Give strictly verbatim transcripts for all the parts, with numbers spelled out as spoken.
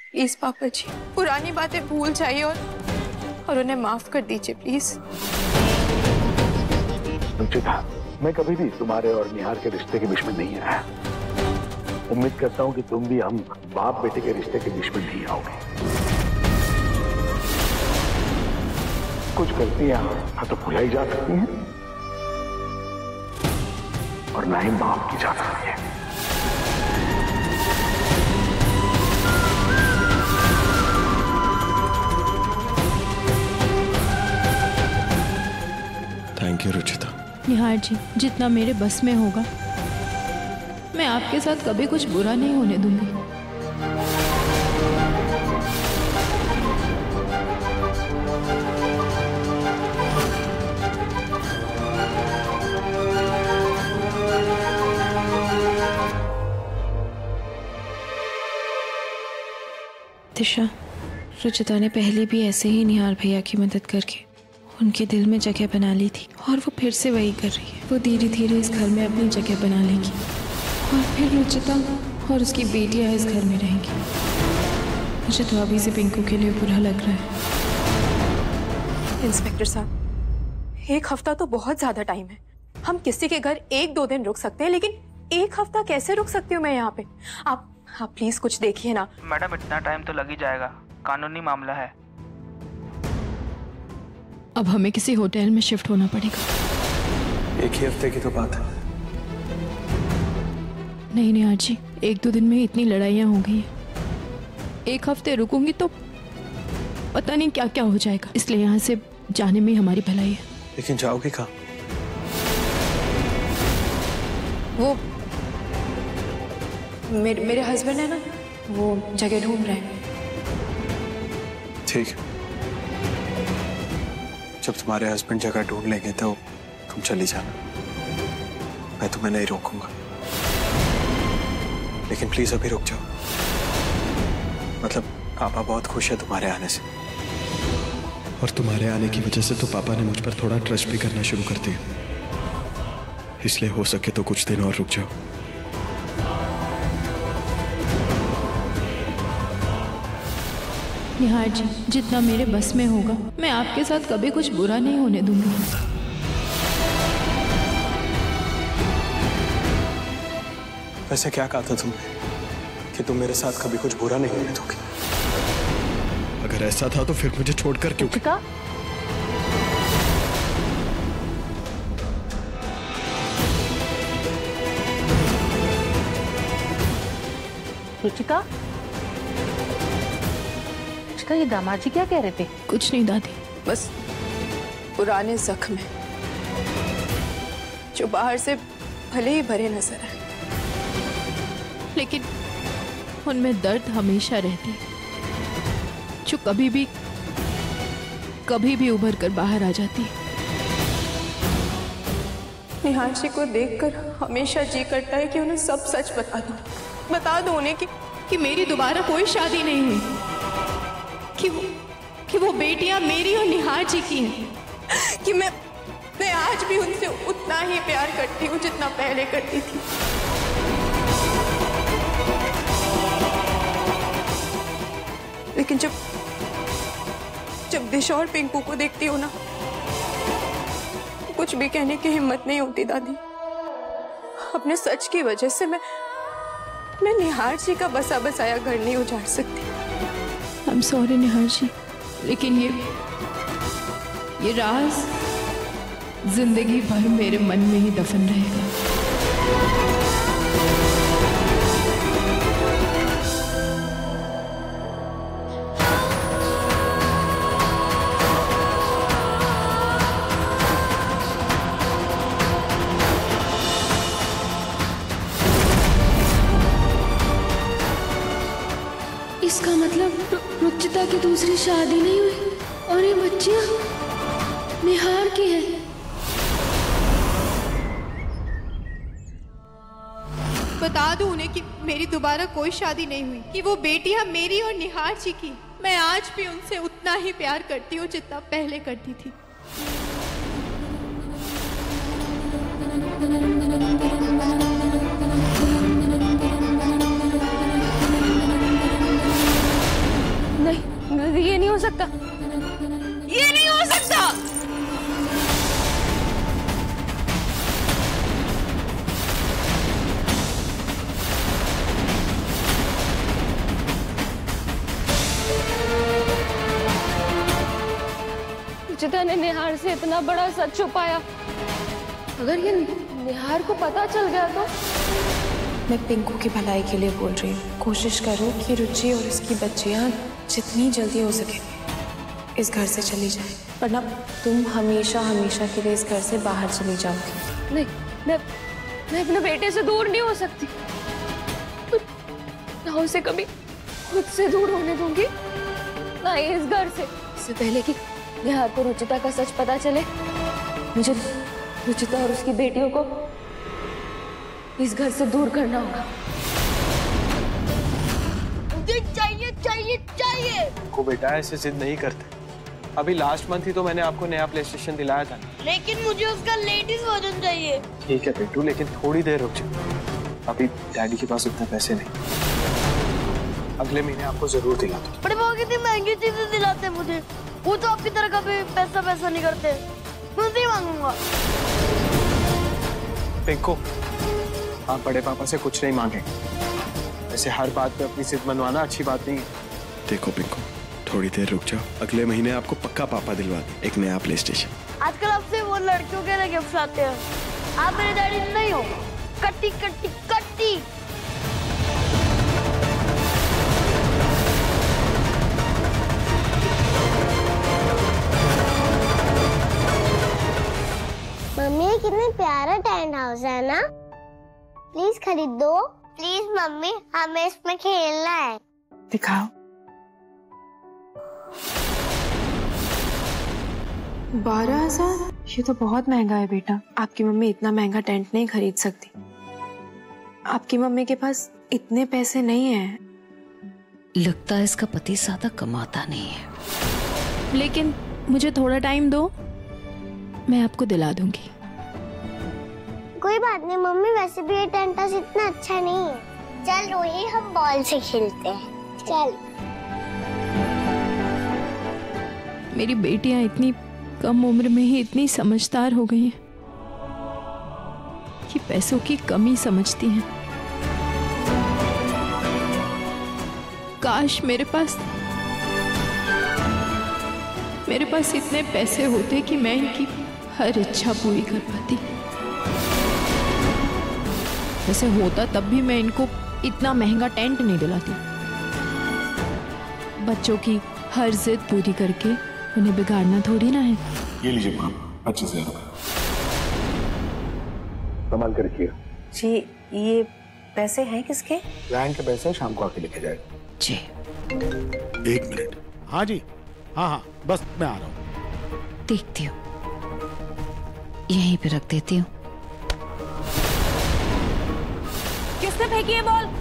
Please पापा जी, पुरानी बातें भूल जाइए और और उन्हें माफ कर दीजिए प्लीज। रुचिता, मैं कभी भी तुम्हारे और निहार के रिश्ते के बीच में नहीं आया। उम्मीद करता हूँ कि तुम भी हम बाप बेटे के रिश्ते के बीच में नहीं आओगे। कुछ गलतियां ना तो भुलाई जा सकती हैं और ना ही माफ की जा सकती है। Thank you Ruchita. निहार जी, जितना मेरे बस में होगा मैं आपके साथ कभी कुछ बुरा नहीं होने दूंगी। दिशा, रुचिता ने पहले भी ऐसे ही निहार भैया की मदद करके उनके दिल में जगह बना ली थी और वो फिर से वही कर रही है। वो धीरे धीरे इस घर में अपनी जगह बना लेगी और फिर रुचिता और उसकी बेटियां इस घर में रहेंगी। मुझे तो अभी से पिंकू के लिए बुरा लग रहा है। इंस्पेक्टर साहब, एक हफ्ता तो बहुत ज्यादा टाइम है। हम किसी के घर एक दो दिन रुक सकते हैं, लेकिन एक हफ्ता कैसे रुक सकती हूँ मैं यहाँ पे? आप आप प्लीज कुछ देखिए ना। मैडम, इतना टाइम तो लग ही जाएगा, कानूनी मामला है। अब हमें किसी होटल में शिफ्ट होना पड़ेगा। एक ही हफ्ते की तो बात है। नहीं निहार जी, एक दो दिन में इतनी लड़ाइयाँ हो गई हैं। एक हफ्ते रुकूंगी तो पता नहीं क्या क्या हो जाएगा, इसलिए यहाँ से जाने में हमारी भलाई है। लेकिन जाओगे कहाँ? वो मेरे मेरे हस्बैंड है ना, वो जगह ढूंढ रहे हैं। ठीक है, जब तुम्हारे हस्बैंड जगह ढूंढ लेंगे तो तुम चली जाना, मैं तुम्हें नहीं रोकूंगा। लेकिन प्लीज अभी रुक जाओ। मतलब पापा बहुत खुश है तुम्हारे आने से, और तुम्हारे आने की वजह से तो पापा ने मुझ पर थोड़ा ट्रस्ट भी करना शुरू कर दिया। इसलिए हो सके तो कुछ दिन और रुक जाओ। निहार जी, जितना मेरे बस में होगा मैं आपके साथ कभी कुछ बुरा नहीं होने दूंगी। वैसे क्या कहा था तुमने कि तुम मेरे साथ कभी कुछ बुरा नहीं होने दोगे? अगर ऐसा था तो फिर मुझे छोड़कर क्यों? रुचिका, रुचिका, रुचिका, ये दामाद जी क्या कह रहे थे? कुछ नहीं दादी, बस पुराने जख्म है जो बाहर से भले ही भरे नजर आए, लेकिन उनमें दर्द हमेशा रहती है, जो कभी भी कभी भी उभर कर बाहर आ जाती है। निहार जी को देखकर हमेशा जी करता है कि उन्हें सब सच बता दूं, बता दूं उन्हें कि कि मेरी दोबारा कोई शादी नहीं हुई, कि वो कि वो बेटियां मेरी और निहार जी की हैं, कि मैं मैं आज भी उनसे उतना ही प्यार करती हूँ जितना पहले करती थी। लेकिन जब जब दिशा और पिंकू को देखती हूँ ना, कुछ भी कहने की हिम्मत नहीं होती दादी। अपने सच की वजह से मैं मैं निहार जी का बसा बसाया घर नहीं उजाड़ सकती। आई एम सॉरी निहार जी, लेकिन ये ये राज जिंदगी भर मेरे मन में ही दफन रहेगा। इसका मतलब रुचिता की दूसरी शादी नहीं हुई और ये बच्चियां निहार की है। बता दो उन्हें कि मेरी दोबारा कोई शादी नहीं हुई, कि वो बेटियां मेरी और निहार जी की। मैं आज भी उनसे उतना ही प्यार करती हूँ जितना पहले करती थी। सकता, ये नहीं हो सकता। रुचिता ने निहार से इतना बड़ा सच छुपाया, अगर ये निहार को पता चल गया तो। मैं पिंकू की भलाई के लिए बोल रही हूँ, कोशिश करो कि रुचि और इसकी बच्चियाँ जितनी जल्दी हो सके इस घर से चली जाए, वरना तुम हमेशा हमेशा के लिए इस घर से बाहर चली जाओगी। नहीं, मैं मैं अपने बेटे से दूर नहीं हो सकती, ना उसे कभी खुद से दूर होने दूंगी, ना ही इस घर से। इससे पहले कि निहार को रुचिता का सच पता चले, मुझे रुचिता और उसकी बेटियों को इस घर से दूर करना होगा। मुझे चाहिए चाहिए चाहिए। को बेटा ऐसे जिद नहीं करते, अभी लास्ट मंथ ही तो मैंने आपको नया प्ले स्टेशन दिलाया था। लेकिन मुझे उसका लेडीज वर्जन चाहिए। ठीक है बेटू, लेकिन थोड़ी देर रुक जाओ, अभी डैडी के पास उतने पैसे नहीं, अगले महीने आपको जरूर दिला दूं। बड़े पापा कितनी महंगी चीजें दिलाते हैं मुझे, वो तो आपकी तरह कभी पैसा पैसा नहीं करते। मैं नहीं मांगूंगा। पिंकू, आप बड़े पापा से कुछ नहीं मांगे, ऐसे हर बात पे अपनी जिद मनवाना अच्छी बात नहीं है। देखो पिंकू, थोड़ी देर रुक जाओ, अगले महीने आपको पक्का पापा दिलवा दें एक नया प्ले स्टेशन। आजकल आपसे वो लड़कियों के लिए गिफ्ट आते हैं, आप मेरे डैडी नहीं हो। कट्टी कट्टी कट्टी। मम्मी कितने प्यारा टेंट हाउस है ना, प्लीज खरीद दो। प्लीज मम्मी, हमें इसमें खेलना है। दिखाओ। बारह हजार ये तो बहुत महंगा है बेटा, आपकी मम्मी इतना महंगा टेंट नहीं खरीद सकती, आपकी मम्मी के पास इतने पैसे नहीं हैं। लगता है इसका पति ज्यादा कमाता नहीं है। लेकिन मुझे थोड़ा टाइम दो, मैं आपको दिला दूंगी। कोई बात नहीं मम्मी, वैसे भी ये टेंट हाउस इतना अच्छा नहीं है। चल रोही, हम बॉल से खेलते हैं, चल। मेरी बेटियां इतनी कम उम्र में ही इतनी समझदार हो गई हैं कि पैसों की कमी समझती हैं। काश मेरे पास मेरे पास इतने पैसे होते कि मैं इनकी हर इच्छा पूरी कर पाती। वैसे होता तब भी मैं इनको इतना महंगा टेंट नहीं दिलाती। बच्चों की हर जिद पूरी करके उन्हें बिगाड़ना थोड़ी ना है। ये लीजिए माँ, अच्छे से संभाल कर रखिए। जी, ये पैसे हैं किसके? बैंक के पैसे शाम को आके लेके जाएगा। जी एक मिनट। हाँ जी, हाँ हाँ बस मैं आ रहा हूँ। देखती हूँ, यहीं पे रख देती हूँ। किसने फेंकी है बॉल?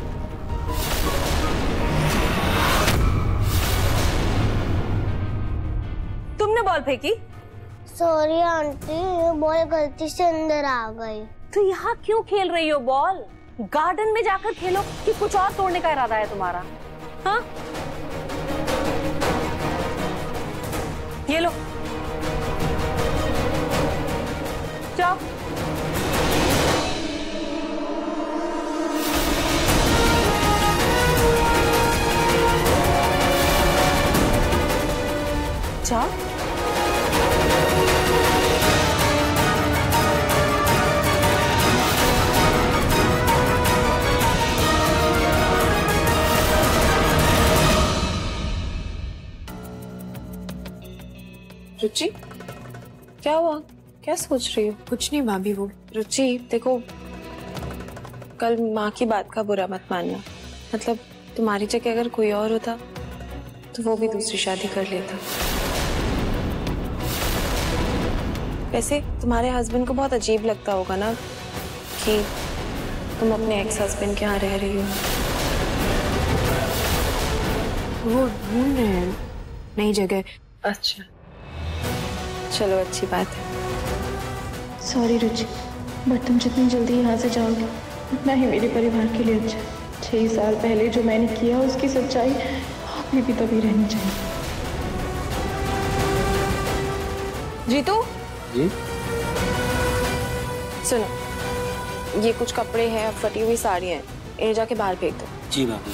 तुमने बॉल फेंकी? सॉरी आंटी, ये बॉल गलती से अंदर आ गई। तो यहाँ क्यों खेल रही हो बॉल? गार्डन में जाकर खेलो कि कुछ और तोड़ने का इरादा है तुम्हारा? हाँ, ये लो, जाओ। जाओ। रुचि, क्या हुआ? क्या सोच रही हो? कुछ नहीं भाभी। वो रुचि देखो, कल माँ की बात का बुरा मत मानना। मतलब तुम्हारी जगह अगर कोई और होता तो वो भी दूसरी शादी कर लेता। वैसे तुम्हारे हस्बैंड को बहुत अजीब लगता होगा ना कि तुम अपने एक्स हस्बैंड के यहाँ रह रही हो। वो ढूंढ रहे हैं नई जगह। अच्छा, चलो अच्छी बात है। सॉरी रुचि, बट तुम जितनी जल्दी यहाँ से जाओगे उतना ही मेरे परिवार के लिए अच्छा। छह साल पहले जो मैंने किया उसकी सच्चाई अभी भी तभी रहनी चाहिए। जीतू जी सुनो, ये कुछ कपड़े हैं, फटी हुई साड़ी हैं, इन्हें जाके बाहर फेंक दो। जी भाभी।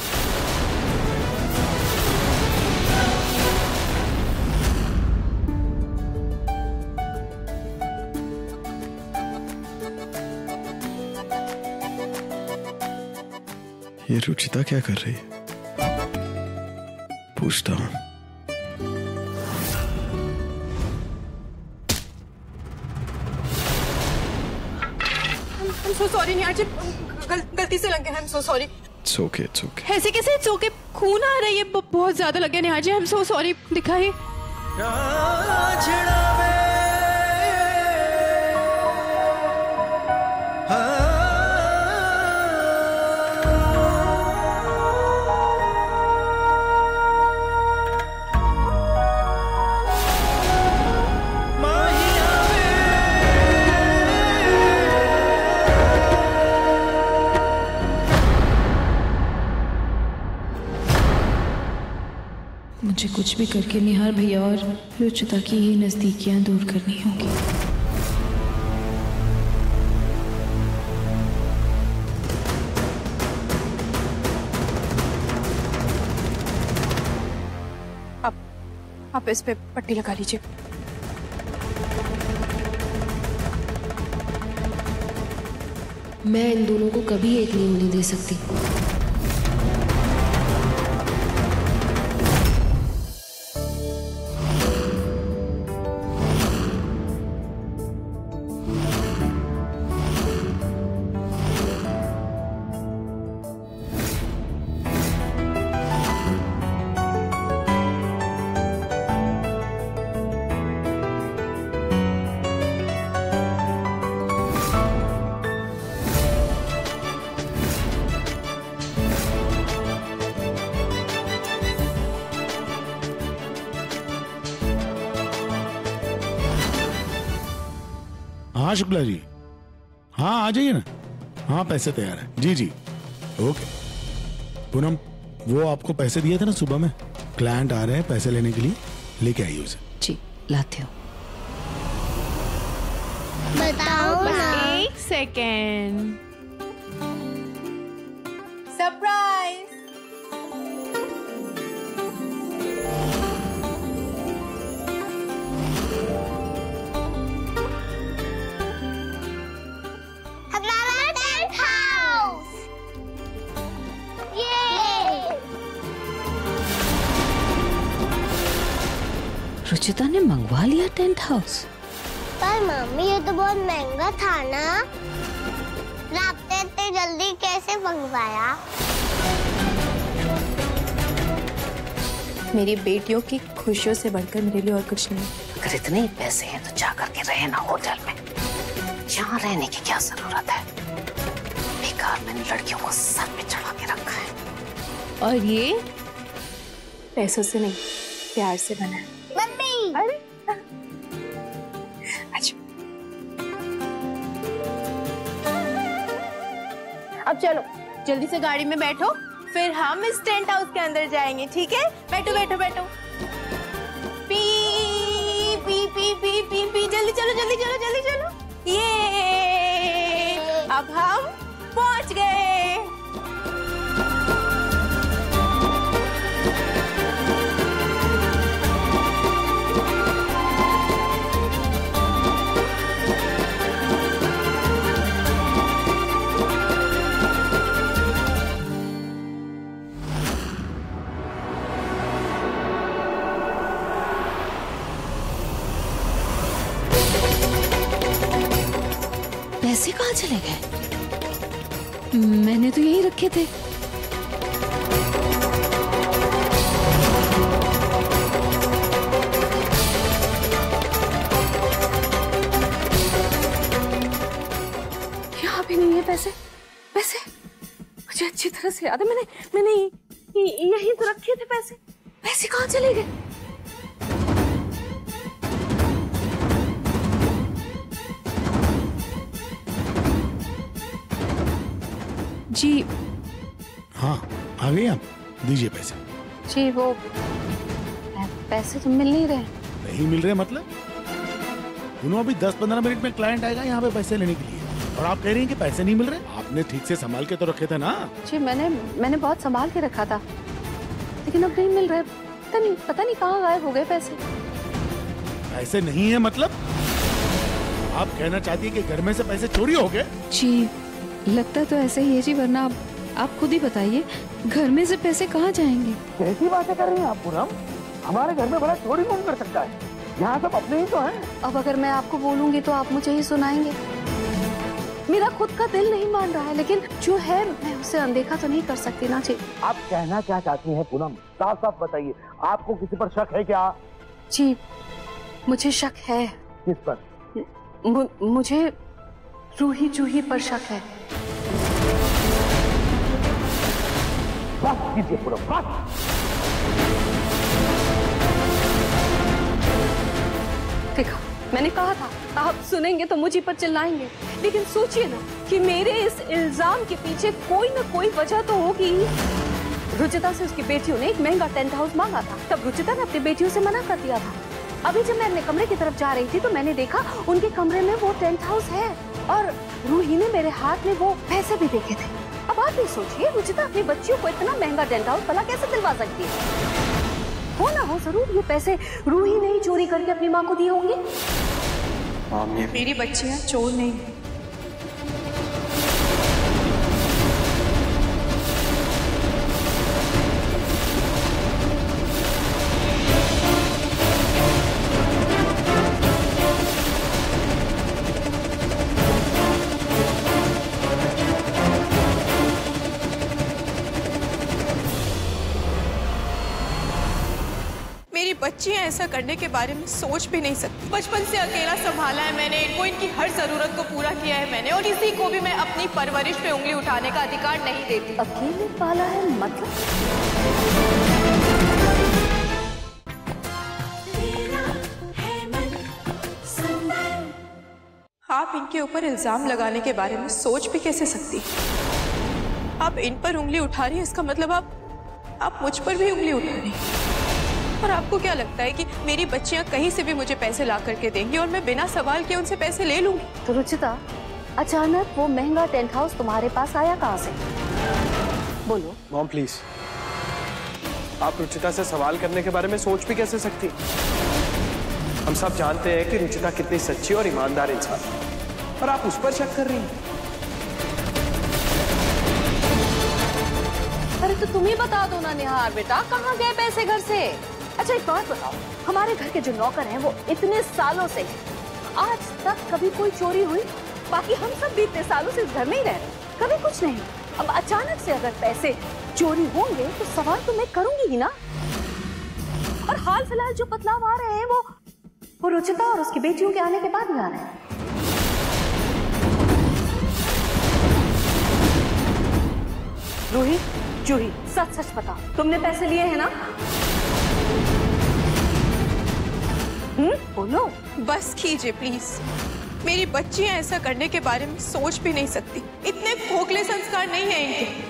ये रुचिता क्या कर रही है? पूछता हूं। I'm so sorry निहार जी, गल, गलती से लग गया। I'm so sorry। It's okay, it's okay। ऐसे कैसे it's okay? खून आ रहा है, ये बहुत ज्यादा लग गया निहार जी। I'm so sorry। दिखाइए। मुझे कुछ भी करके निहार भैया और रुचिता की ये नजदीकियां दूर करनी होंगी। आप आप इस पे पट्टी लगा लीजिए। मैं इन दोनों को कभी एक नहीं होने दे सकती। हाँ शुक्ला जी, हाँ आ जाइए ना। हाँ पैसे तैयार है। जी जी ओके। पूनम, वो आपको पैसे दिए थे ना सुबह में, क्लाइंट आ रहे हैं पैसे लेने के लिए, लेके आइए उसे। जी लाते हो। बताओ ना। एक सेकेंड। सरप्राइज। हमारा टेंट हाउस। ये रुचिता ने मंगवा लिया टेंट हाउस। पर मम्मी ये तो बहुत महंगा था ना, रास्ते इतने जल्दी कैसे मंगवाया? मेरी बेटियों की खुशियों से बढ़कर मेरे लिए और कुछ नहीं। अगर इतने ही पैसे हैं तो जा करके रहे ना होटल में, यहाँ रहने की क्या जरूरत है? बेकार मैंने लड़कियों को सर पे चढ़ा के रखा है। और ये पैसों से नहीं, प्यार से बना है। मम्मी अरे अच्छा, अब चलो जल्दी से गाड़ी में बैठो, फिर हम इस टेंट हाउस के अंदर जाएंगे। ठीक है, बैठो बैठो बैठो। पी पी पी पी पी पी जल्दी चलो जल्दी चलो जल्दी चलो। ये अब हम पहुंच गए। पैसे कहाँ चले गए? मैंने तो यही रखे थे। यहाँ भी नहीं है पैसे। पैसे मुझे अच्छी तरह से याद है, मैंने मैंने यहीं तो रखे थे पैसे। पैसे कहाँ चले गए? जी हाँ आ गए आप, दीजिए पैसे। जी वो पैसे तो मिल नहीं रहे। नहीं मिल रहे मतलब? दोनों अभी दस पंद्रह मिनट में क्लाइंट आएगा यहाँ पे पैसे लेने के लिए, और आप कह रही हैं कि पैसे नहीं मिल रहे। आपने ठीक से संभाल के तो रखे थे ना। जी मैंने मैंने बहुत संभाल के रखा था, लेकिन अब नहीं मिल रहे। पता नहीं पता नहीं कहाँ गायब हो गए पैसे। पैसे नहीं है मतलब? आप कहना चाहती है कि घर में से पैसे चोरी हो गए? जी लगता तो ऐसे ही है जी, वरना आप, आप खुद ही बताइए घर में से पैसे कहाँ जाएंगे? कैसी बातें कर रही हैं आप पूनम? हमारे घर में बड़ा चोरी कौन कर सकता है? यहाँ सब अपने ही तो हैं। अब अगर मैं आपको बोलूंगी तो आप मुझे ही सुनाएंगे। मेरा खुद का दिल नहीं मान रहा है, लेकिन जो है मैं उसे अनदेखा तो नहीं कर सकती ना जी। आप कहना क्या चाहती हैं पूनम? साफ साफ बताइए, आपको किसी पर शक है क्या? जी मुझे शक है। किस पर? मु, मुझे रूही जूही पर शक है। बस कीजिए पूनम, बस। देखा, मैंने कहा था आप सुनेंगे तो मुझ पर चिल्लाएंगे, लेकिन सोचिए ना कि मेरे इस इल्जाम के पीछे कोई ना कोई वजह तो होगी। रुचिता से उसकी बेटियों ने एक महंगा टेंट हाउस मांगा था, तब रुचिता ने अपनी बेटियों से मना कर दिया था। अभी जब मैं अपने कमरे की तरफ जा रही थी तो मैंने देखा उनके कमरे में वो टेंट हाउस है, और रूही ने मेरे हाथ में वो पैसे भी देखे थे। अब आप ये सोचिए, रुचिता अपनी बच्चियों को इतना महंगा टेंट हाउस भला कैसे दिलवा सकती है? हो ना हो जरूर ये पैसे रूही ने ही चोरी करके अपनी माँ को दिए होंगे। मेरी बच्चियां चोर नहीं। बच्चियां ऐसा करने के बारे में सोच भी नहीं सकती। बचपन से अकेला संभाला है मैंने इनको, इनकी हर जरूरत को पूरा किया है मैंने, और इसी को भी मैं अपनी परवरिश पे उंगली उठाने का अधिकार नहीं देती। अकेले पाला है मतलब? आप इनके ऊपर इल्जाम लगाने के बारे में सोच भी कैसे सकती? आप इन पर उंगली उठा रही है, इसका मतलब आप आप मुझ पर भी उंगली उठा रही हैं। और आपको क्या लगता है कि मेरी बच्चियां कहीं से भी मुझे पैसे ला करके देंगी और मैं बिना सवाल के उनसे पैसे ले लूंगी? तो रुचिता, अचानक वो महंगा टेंट हाउस तुम्हारे पास आया कहाँ से? बोलो। मॉम प्लीज, आप रुचिता से सवाल करने के बारे में सोच भी कैसे सकती? हम सब जानते हैं कि रुचिता कितनी सच्ची और ईमानदार इंसान है, और आप उस पर शक कर रही हैं। अरे तो तुम ही बता दो ना निहार बेटा, कहाँ गए पैसे घर से? अच्छा एक बात बताओ, हमारे घर के जो नौकर हैं वो इतने सालों से हैं, आज तक कभी कोई चोरी हुई? बाकी हम सब भी इतने सालों से इस घर में ही रह रहे, कभी कुछ नहीं। अब अचानक से अगर पैसे चोरी होंगे तो सवाल तो मैं करूंगी ही ना। और हाल फिलहाल जो बदलाव आ रहे हैं वो वो रुचिता और उसकी बेटियों के आने के बाद ही आ रहे हैं। रूही, जूही, सच सच बताओ, तुमने पैसे लिए हैं ना? हम्म, बोलो। बस कीजिए प्लीज, मेरी बच्चियां ऐसा करने के बारे में सोच भी नहीं सकती। इतने खोखले संस्कार नहीं है इनके।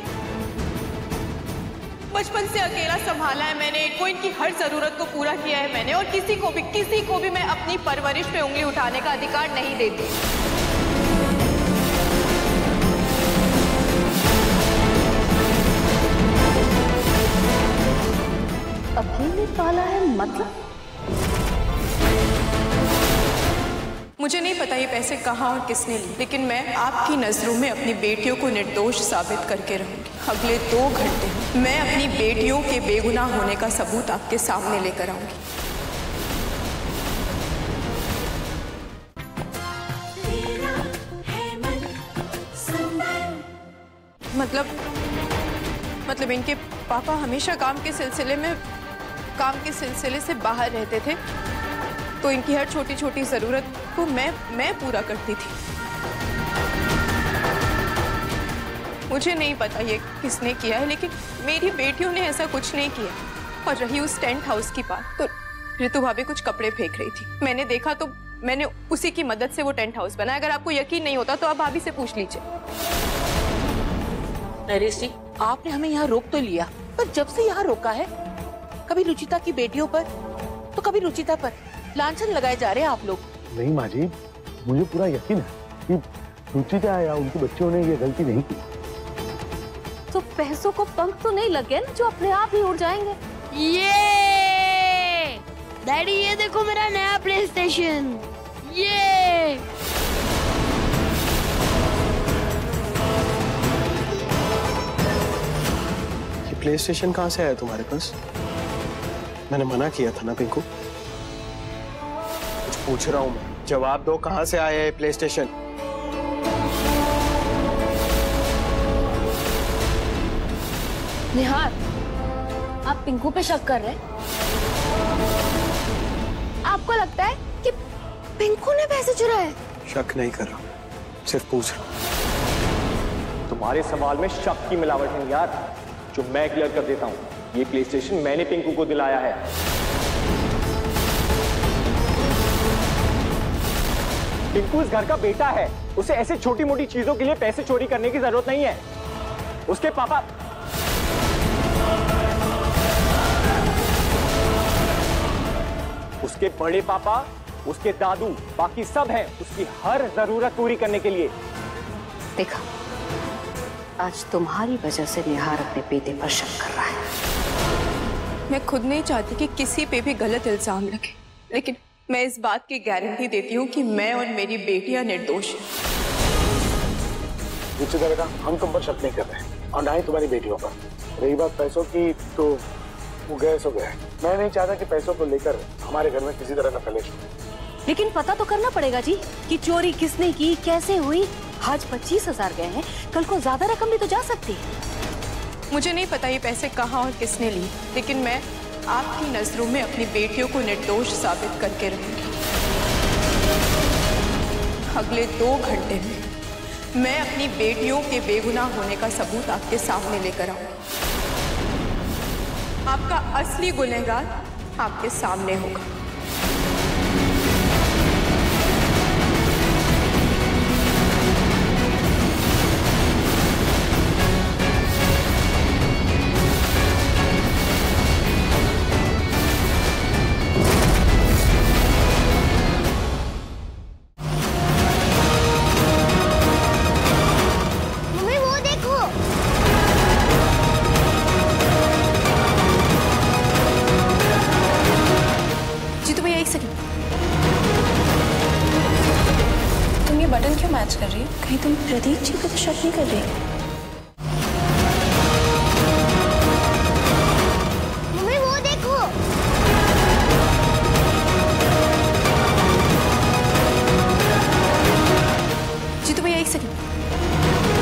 बचपन से अकेला संभाला है मैंने इनको, इनकी हर जरूरत को पूरा किया है मैंने, और किसी को भी किसी को भी मैं अपनी परवरिश पे उंगली उठाने का अधिकार नहीं देती। अकेले पाला है मतलब? मुझे नहीं पता ये पैसे कहाँ और किसने लिए, लेकिन मैं आपकी नजरों में अपनी बेटियों को निर्दोष साबित करके रहूंगी। अगले दो घंटे में मैं अपनी बेटियों के बेगुनाह होने का सबूत आपके सामने लेकर आऊंगी। मतलब मतलब इनके पापा हमेशा काम के सिलसिले में काम के सिलसिले से बाहर रहते थे, तो इनकी हर छोटी छोटी जरूरत को मैं मैं पूरा करती थी। मुझे नहीं पता ये किसने किया है, लेकिन मेरी बेटियों ने ऐसा कुछ नहीं किया। और रही उस टेंट हाउस की बात, तो ऋतु भाभी कुछ कपड़े फेंक रही थी, मैंने देखा तो मैंने उसी की मदद से वो टेंट हाउस बनाया। अगर आपको यकीन नहीं होता तो आप भाभी से पूछ लीजिए। नरेश जी, आपने हमें यहाँ रोक तो लिया, पर जब से यहाँ रोका है कभी रुचिता की बेटियों पर तो कभी रुचिता पर लांछन लगाए जा रहे हैं आप लोग। नहीं माँ जी, मुझे पूरा यकीन है कि रुचिता या उनके बच्चों ने ये गलती नहीं की। तो पैसों को पंख तो नहीं लगे ना जो अपने आप ही उड़ जाएंगे। ये डैडी, ये देखो मेरा नया प्ले स्टेशन। ये ये प्ले स्टेशन कहाँ से आया तुम्हारे पास? मैंने मना किया था ना पिंकू। कुछ पूछ रहा हूँ मैं, जवाब दो, कहाँ से आया है प्ले स्टेशन? निहार, आप पिंकू पे शक कर रहे हैं? आपको लगता है कि पिंकू ने पैसे चुराए? शक नहीं कर रहा, सिर्फ पूछ रहा हूँ। तुम्हारे सवाल में शक की मिलावट है यार, जो मैं क्लियर कर देता हूँ। ये प्ले स्टेशन मैंने पिंकू को दिलाया है। पिंकू इस घर का बेटा है, उसे ऐसे छोटी मोटी चीजों के लिए पैसे चोरी करने की जरूरत नहीं है। उसके पापा उसके बड़े पापा, उसके दादू, बाकी सब हैं उसकी हर जरूरत पूरी करने के लिए। देखा, आज तुम्हारी वजह से निहार अपने बेटे पर शक कर रहा है। मैं खुद नहीं चाहती कि किसी पे भी गलत इल्जाम लगे, लेकिन मैं इस बात की गारंटी देती हूँ कि मैं और मेरी बेटियां निर्दोष हैं। रुचिता बेटा, हम तुम पर शक नहीं कर रहे और ना ही तुम्हारी बेटियों पर। रही बात पैसों की, तो वो गए सो गए। मैं नहीं चाहता कि पैसों को लेकर हमारे घर में किसी तरह का कलेश हो। लेकिन पता तो करना पड़ेगा जी कि चोरी किसने की, कैसे हुई। आज पच्चीस हजार गए हैं, कल को ज्यादा रकम भी तो जा सकती है। मुझे नहीं पता ये पैसे कहाँ और किसने लिए, लेकिन मैं आपकी नजरों में अपनी बेटियों को निर्दोष साबित करके रहूंगी। अगले दो घंटे में मैं अपनी बेटियों के बेगुनाह होने का सबूत आपके सामने लेकर आऊंगी। आपका असली गुनहगार आपके सामने होगा। मम्मी वो देखो। जी तो भैया एक सेकंड, तुम ये बटन क्यों मैच कर रही हो? कहीं तुम प्रदीप जी को तो शक नहीं कर रही? मम्मी वो देखो। जी तो भैया एक सेकंड,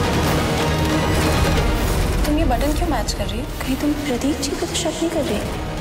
तुम ये बटन क्यों मैच कर रही हो? कहीं तुम प्रदीप जी को तो शक नहीं कर रही?